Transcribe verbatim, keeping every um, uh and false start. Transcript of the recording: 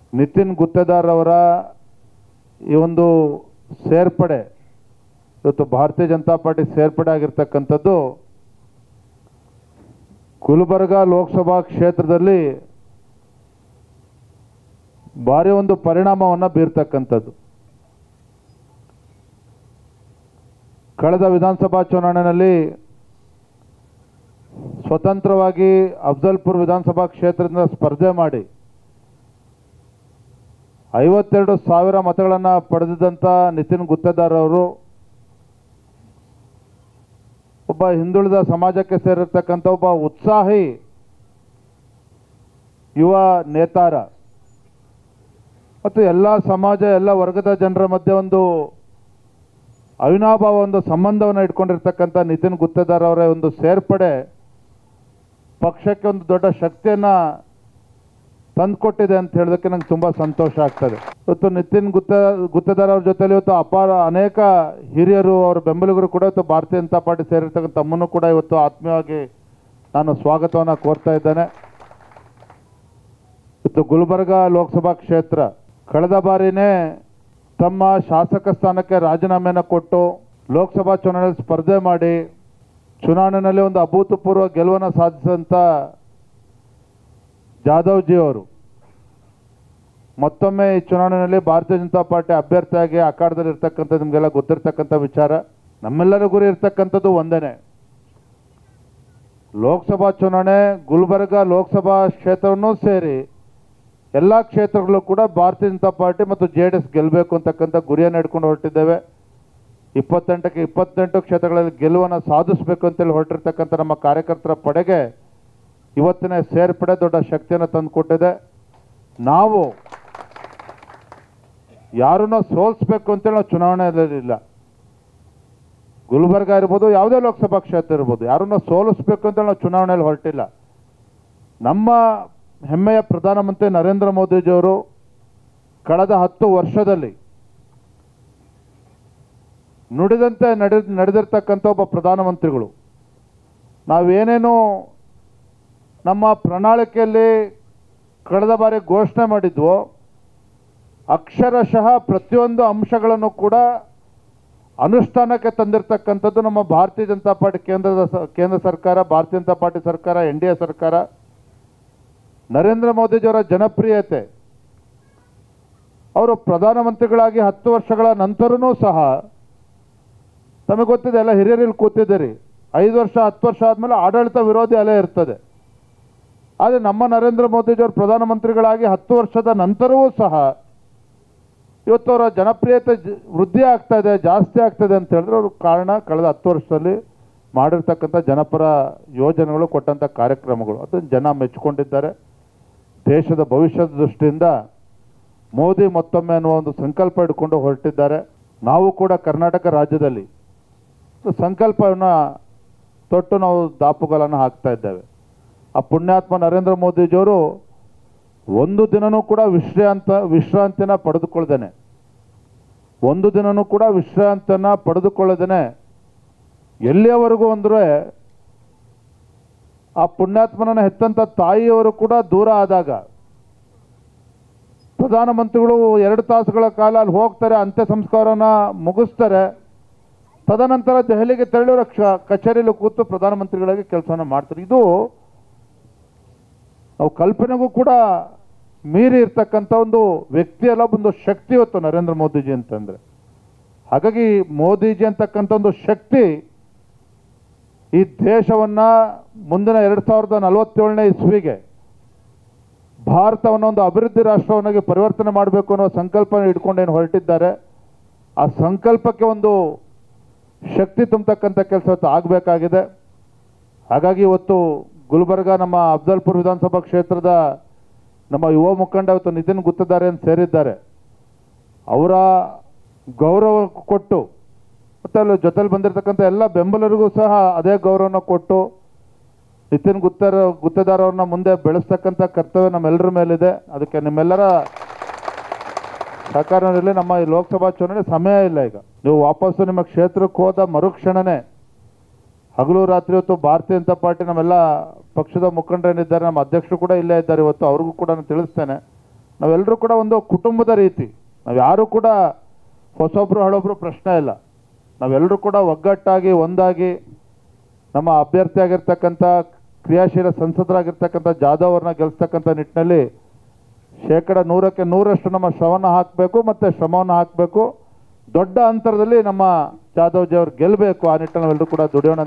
ನಿತಿನ್ ಗುತ್ತೇದಾರ್ ಅವರ ಈ ಒಂದು ಸೇರ್ಪಡೆ ಇವತ್ತು ಭಾರತೀಯ ಜನತಾ ಪಾರ್ಟಿ ಸೇರ್ಪಡೆ ಆಗಿರ್ತಕ್ಕಂಥದ್ದು ಗುಲ್ಬರ್ಗ ಲೋಕಸಭಾ ಕ್ಷೇತ್ರದಲ್ಲಿ ಭಾರಿ ಒಂದು ಪರಿಣಾಮವನ್ನು ಬೀರ್ತಕ್ಕಂಥದ್ದು. ಕಳೆದ ವಿಧಾನಸಭಾ ಚುನಾವಣೆಯಲ್ಲಿ ಸ್ವತಂತ್ರವಾಗಿ ಅಫ್ಜಲ್ಪುರ್ ವಿಧಾನಸಭಾ ಕ್ಷೇತ್ರದಿಂದ ಸ್ಪರ್ಧೆ ಮಾಡಿ ಐವತ್ತೆರಡು ಸಾವಿರ ಮತಗಳನ್ನು ಪಡೆದಿದ್ದಂಥ ನಿತಿನ್ ಗುತ್ತೇದಾರ್ ಅವರು ಒಬ್ಬ ಹಿಂದುಳಿದ ಸಮಾಜಕ್ಕೆ ಸೇರಿರ್ತಕ್ಕಂಥ ಒಬ್ಬ ಉತ್ಸಾಹಿ ಯುವ ನೇತಾರ ಮತ್ತು ಎಲ್ಲ ಸಮಾಜ ಎಲ್ಲ ವರ್ಗದ ಜನರ ಮಧ್ಯೆ ಒಂದು ಅವಿನಾಭಾವ ಒಂದು ಸಂಬಂಧವನ್ನು ಇಟ್ಕೊಂಡಿರ್ತಕ್ಕಂಥ ನಿತಿನ್ ಗುತ್ತೇದಾರ್ ಅವರ ಒಂದು ಸೇರ್ಪಡೆ ಪಕ್ಷಕ್ಕೆ ಒಂದು ದೊಡ್ಡ ಶಕ್ತಿಯನ್ನು ತಂದುಕೊಟ್ಟಿದೆ ಅಂತ ಹೇಳೋದಕ್ಕೆ ನಂಗೆ ತುಂಬ ಸಂತೋಷ ಆಗ್ತದೆ. ಇವತ್ತು ನಿತಿನ್ ಗುತ್ತೇ ಗುತ್ತೇದಾರ್ ಅವ್ರ ಜೊತೆಲಿ ಇವತ್ತು ಅಪಾರ ಅನೇಕ ಹಿರಿಯರು ಅವರ ಬೆಂಬಲಿಗರು ಕೂಡ ಇವತ್ತು ಭಾರತೀಯ ಜನತಾ ಪಾರ್ಟಿ ಸೇರಿರ್ತಕ್ಕಂಥ ತಮ್ಮನ್ನು ಕೂಡ ಇವತ್ತು ಆತ್ಮೀಯವಾಗಿ ನಾನು ಸ್ವಾಗತವನ್ನು ಕೋರ್ತಾ ಇದ್ದೇನೆ. ಇವತ್ತು ಗುಲ್ಬರ್ಗ ಲೋಕಸಭಾ ಕ್ಷೇತ್ರ ಕಳೆದ ಬಾರಿನೇ ತಮ್ಮ ಶಾಸಕ ಸ್ಥಾನಕ್ಕೆ ರಾಜೀನಾಮೆಯನ್ನು ಕೊಟ್ಟು ಲೋಕಸಭಾ ಚುನಾವಣೆಯಲ್ಲಿ ಸ್ಪರ್ಧೆ ಮಾಡಿ ಚುನಾವಣೆಯಲ್ಲಿ ಒಂದು ಅಭೂತಪೂರ್ವ ಗೆಲುವನ್ನು ಸಾಧಿಸಿದಂಥ ಜಾಧವ್ ಜಿ ಅವರು ಮತ್ತೊಮ್ಮೆ ಈ ಚುನಾವಣೆಯಲ್ಲಿ ಭಾರತೀಯ ಜನತಾ ಪಾರ್ಟಿ ಅಭ್ಯರ್ಥಿಯಾಗಿ ಅಖಾಡದಲ್ಲಿ ಇರ್ತಕ್ಕಂಥದ್ದು ನಿಮಗೆಲ್ಲ ಗೊತ್ತಿರ್ತಕ್ಕಂಥ ವಿಚಾರ. ನಮ್ಮೆಲ್ಲರ ಗುರಿ ಇರ್ತಕ್ಕಂಥದ್ದು ಒಂದೇ, ಲೋಕಸಭಾ ಚುನಾವಣೆ ಗುಲ್ಬರ್ಗ ಲೋಕಸಭಾ ಕ್ಷೇತ್ರವನ್ನೂ ಸೇರಿ ಎಲ್ಲ ಕ್ಷೇತ್ರಗಳು ಕೂಡ ಭಾರತೀಯ ಜನತಾ ಪಾರ್ಟಿ ಮತ್ತು ಜೆ ಡಿ ಎಸ್ ಗೆಲ್ಲಬೇಕು ಅಂತಕ್ಕಂಥ ಗುರಿಯನ್ನು ಇಟ್ಕೊಂಡು ಹೊರಟಿದ್ದೇವೆ. ಇಪ್ಪತ್ತೆಂಟಕ್ಕೆ ಇಪ್ಪತ್ತೆಂಟು ಕ್ಷೇತ್ರಗಳಲ್ಲಿ ಗೆಲುವನ್ನು ಸಾಧಿಸಬೇಕು ಅಂತೇಳಿ ಹೊರಟಿರ್ತಕ್ಕಂಥ ನಮ್ಮ ಕಾರ್ಯಕರ್ತರ ಪಡೆಗೆ ಇವತ್ತಿನ ಸೇರ್ಪಡೆ ದೊಡ್ಡ ಶಕ್ತಿಯನ್ನು ತಂದುಕೊಟ್ಟಿದೆ. ನಾವು ಯಾರನ್ನ ಸೋಲಿಸಬೇಕು ಅಂತೇಳಿ ನಾವು ಚುನಾವಣೆಯಲ್ಲಿಲ್ಲ, ಗುಲ್ಬರ್ಗ ಇರ್ಬೋದು ಯಾವುದೇ ಲೋಕಸಭಾ ಕ್ಷೇತ್ರ ಇರ್ಬೋದು, ಯಾರನ್ನ ಸೋಲಿಸಬೇಕು ಅಂತೇಳಿ ನಾವು ಚುನಾವಣೆಯಲ್ಲಿ ಹೊರಟಿಲ್ಲ. ನಮ್ಮ ಹೆಮ್ಮೆಯ ಪ್ರಧಾನಮಂತ್ರಿ ನರೇಂದ್ರ ಮೋದಿಜಿಯವರು ಕಳೆದ ಹತ್ತು ವರ್ಷದಲ್ಲಿ ನುಡಿದಂತೆ ನಡೆ ನಡೆದಿರ್ತಕ್ಕಂಥ ಒಬ್ಬ ಪ್ರಧಾನಮಂತ್ರಿಗಳು. ನಾವೇನೇನು ನಮ್ಮ ಪ್ರಣಾಳಿಕೆಯಲ್ಲಿ ಕಳೆದ ಬಾರಿ ಘೋಷಣೆ ಮಾಡಿದ್ವೋ ಅಕ್ಷರಶಃ ಪ್ರತಿಯೊಂದು ಅಂಶಗಳನ್ನು ಕೂಡ ಅನುಷ್ಠಾನಕ್ಕೆ ತಂದಿರತಕ್ಕಂಥದ್ದು ನಮ್ಮ ಭಾರತೀಯ ಜನತಾ ಪಾರ್ಟಿ ಕೇಂದ್ರದ ಕೇಂದ್ರ ಸರ್ಕಾರ, ಭಾರತೀಯ ಜನತಾ ಪಾರ್ಟಿ ಸರ್ಕಾರ, ಎನ್ ಡಿ ಎ ಸರ್ಕಾರ. ನರೇಂದ್ರ ಮೋದಿಜಿಯವರ ಜನಪ್ರಿಯತೆ, ಅವರು ಪ್ರಧಾನಮಂತ್ರಿಗಳಾಗಿ ಹತ್ತು ವರ್ಷಗಳ ನಂತರನೂ ಸಹ ತಮಗೆ ಗೊತ್ತಿದೆ, ಎಲ್ಲ ಹಿರಿಯರಲ್ಲಿ ಕೂತಿದ್ದೀರಿ, ಐದು ವರ್ಷ ಹತ್ತು ವರ್ಷ ಆದಮೇಲೆ ಆಡಳಿತ ವಿರೋಧಿ ಅಲೆ ಇರ್ತದೆ. ಆದರೆ ನಮ್ಮ ನರೇಂದ್ರ ಮೋದಿಜಿಯವರು ಪ್ರಧಾನಮಂತ್ರಿಗಳಾಗಿ ಹತ್ತು ವರ್ಷದ ನಂತರವೂ ಸಹ ಇವತ್ತು ಅವರ ಜನಪ್ರಿಯತೆ ವೃದ್ಧಿ ಆಗ್ತಾ ಇದೆ, ಜಾಸ್ತಿ ಆಗ್ತದೆ ಅಂತ ಹೇಳಿದ್ರೆ ಅವ್ರ ಕಾರಣ ಕಳೆದ ಹತ್ತು ವರ್ಷದಲ್ಲಿ ಮಾಡಿರ್ತಕ್ಕಂಥ ಜನಪರ ಯೋಜನೆಗಳು, ಕೊಟ್ಟಂಥ ಕಾರ್ಯಕ್ರಮಗಳು, ಅದನ್ನು ಜನ ಮೆಚ್ಚಿಕೊಂಡಿದ್ದಾರೆ. ದೇಶದ ಭವಿಷ್ಯದ ದೃಷ್ಟಿಯಿಂದ ಮೋದಿ ಮತ್ತೊಮ್ಮೆ ಅನ್ನುವ ಒಂದು ಸಂಕಲ್ಪ ಇಟ್ಕೊಂಡು ಹೊರಟಿದ್ದಾರೆ. ನಾವು ಕೂಡ ಕರ್ನಾಟಕ ರಾಜ್ಯದಲ್ಲಿ ಸಂಕಲ್ಪವನ್ನು ತೊಟ್ಟು ನಾವು ದಾಪುಗಳನ್ನು ಹಾಕ್ತಾ ಇದ್ದೇವೆ. ಆ ಪುಣ್ಯಾತ್ಮ ನರೇಂದ್ರ ಮೋದಿಜಿಯವರು ಒಂದು ದಿನನೂ ಕೂಡ ವಿಶ್ರಾಂತ ವಿಶ್ರಾಂತಿನ ಪಡೆದುಕೊಳ್ಳದೇನೆ ಒಂದು ದಿನನೂ ಕೂಡ ವಿಶ್ರಾಂತಿಯನ್ನು ಪಡೆದುಕೊಳ್ಳದೇನೆ ಎಲ್ಲಿಯವರೆಗೂ ಅಂದರೆ ಆ ಪುಣ್ಯಾತ್ಮನನ್ನು ಹೆತ್ತಂಥ ತಾಯಿಯವರು ಕೂಡ ದೂರ ಆದಾಗ ಪ್ರಧಾನಮಂತ್ರಿಗಳು ಎರಡು ತಾಸುಗಳ ಕಾಲ ಅಲ್ಲಿ ಹೋಗ್ತಾರೆ, ಅಂತ್ಯ ಸಂಸ್ಕಾರನ ಮುಗಿಸ್ತಾರೆ. ತದನಂತರ ದೆಹಲಿಗೆ ತೆರಳಿರೋ ಕಚೇರಿಯಲ್ಲಿ ಕೂತು ಪ್ರಧಾನಮಂತ್ರಿಗಳಾಗಿ ಕೆಲಸವನ್ನು ಮಾಡ್ತಾರೆ. ಇದು ನಾವು ಕಲ್ಪನೆಗೂ ಕೂಡ ಮೀರಿ ಇರ್ತಕ್ಕಂಥ ಒಂದು ವ್ಯಕ್ತಿಯಲ್ಲ, ಒಂದು ಶಕ್ತಿ ಇವತ್ತು ನರೇಂದ್ರ ಮೋದಿಜಿ ಅಂತಂದರೆ. ಹಾಗಾಗಿ ಮೋದಿಜಿ ಅಂತಕ್ಕಂಥ ಒಂದು ಶಕ್ತಿ ಈ ದೇಶವನ್ನು ಮುಂದಿನ ಎರಡು ಸಾವಿರದ ನಲವತ್ತೇಳನೇ ಇಸ್ವಿಗೆ ಭಾರತವನ್ನು ಒಂದು ಅಭಿವೃದ್ಧಿ ರಾಷ್ಟ್ರವನ್ನಾಗಿ ಪರಿವರ್ತನೆ ಮಾಡಬೇಕು ಅನ್ನೋ ಸಂಕಲ್ಪ ಇಟ್ಕೊಂಡೇನು ಹೊರಟಿದ್ದಾರೆ. ಆ ಸಂಕಲ್ಪಕ್ಕೆ ಒಂದು ಶಕ್ತಿ ತುಂಬತಕ್ಕಂಥ ಕೆಲಸ ಆಗಬೇಕಾಗಿದೆ. ಹಾಗಾಗಿ ಇವತ್ತು ಗುಲ್ಬರ್ಗ ನಮ್ಮ ಅಫ್ಜಲ್ಪುರ್ ವಿಧಾನಸಭಾ ಕ್ಷೇತ್ರದ ನಮ್ಮ ಯುವ ಮುಖಂಡ ಇವತ್ತು ನಿತಿನ್ ಗುತ್ತೇದಾರ್ ಅಂತ ಸೇರಿದ್ದಾರೆ. ಅವರ ಗೌರವ ಕೊಟ್ಟು ಮತ್ತು ಅಲ್ಲಿ ಜೊತೆಲಿ ಬಂದಿರತಕ್ಕಂಥ ಎಲ್ಲ ಬೆಂಬಲರಿಗೂ ಸಹ ಅದೇ ಗೌರವನ ಕೊಟ್ಟು ನಿತಿನ್ ಗುತ್ತೇದಾರ್ ಗುತ್ತೇದಾರ್ ಅವ್ರನ್ನ ಮುಂದೆ ಬೆಳೆಸ್ತಕ್ಕಂಥ ಕರ್ತವ್ಯ ನಮ್ಮೆಲ್ಲರ ಮೇಲಿದೆ. ಅದಕ್ಕೆ ನಿಮ್ಮೆಲ್ಲರ ಸಹಕಾರದಲ್ಲಿ ನಮ್ಮ ಈ ಲೋಕಸಭಾ ಚುನಾವಣೆ ಸಮಯ ಇಲ್ಲ. ಈಗ ನೀವು ವಾಪಸ್ಸು ನಿಮ್ಮ ಕ್ಷೇತ್ರಕ್ಕೆ ಹೋದ ಮರುಕ್ಷಣನೇ ಹಗಲು ರಾತ್ರಿ ಇವತ್ತು ಭಾರತೀಯ ಜನತಾ ಪಾರ್ಟಿ ನಮ್ಮೆಲ್ಲ ಪಕ್ಷದ ಮುಖಂಡರೇನಿದ್ದಾರೆ, ನಮ್ಮ ಅಧ್ಯಕ್ಷರು ಕೂಡ ಇಲ್ಲೇ ಇದ್ದಾರೆ. ಇವತ್ತು ಅವ್ರಿಗೂ ಕೂಡ ನಾನು ತಿಳಿಸ್ತೇನೆ, ನಾವೆಲ್ಲರೂ ಕೂಡ ಒಂದು ಕುಟುಂಬದ ರೀತಿ, ನಾವು ಯಾರೂ ಕೂಡ ಹೊಸೊಬ್ಬರು ಹಳೊಬ್ಬರು ಪ್ರಶ್ನೆ ಇಲ್ಲ. ನಾವೆಲ್ಲರೂ ಕೂಡ ಒಗ್ಗಟ್ಟಾಗಿ ಒಂದಾಗಿ ನಮ್ಮ ಅಭ್ಯರ್ಥಿಯಾಗಿರ್ತಕ್ಕಂಥ ಕ್ರಿಯಾಶೀಲ ಸಂಸದರಾಗಿರ್ತಕ್ಕಂಥ ಜಾಧವ್ ಅವ್ರನ್ನ ಗೆಲ್ಲಿಸ್ತಕ್ಕಂಥ ನಿಟ್ಟಿನಲ್ಲಿ ಶೇಕಡ ನೂರಕ್ಕೆ ನೂರಷ್ಟು ನಮ್ಮ ಶ್ರಮವನ್ನು ಹಾಕಬೇಕು ಮತ್ತು ಶ್ರಮವನ್ನು ಹಾಕಬೇಕು. ದೊಡ್ಡ ಅಂತರದಲ್ಲಿ ನಮ್ಮ ಜಾಧವ್ ಜಿ ಅವ್ರು ಗೆಲ್ಲಬೇಕು. ಆ ನಿಟ್ಟಿನಲ್ಲಿ ನಾವೆಲ್ಲರೂ ಕೂಡ ದುಡಿಯೋಣ.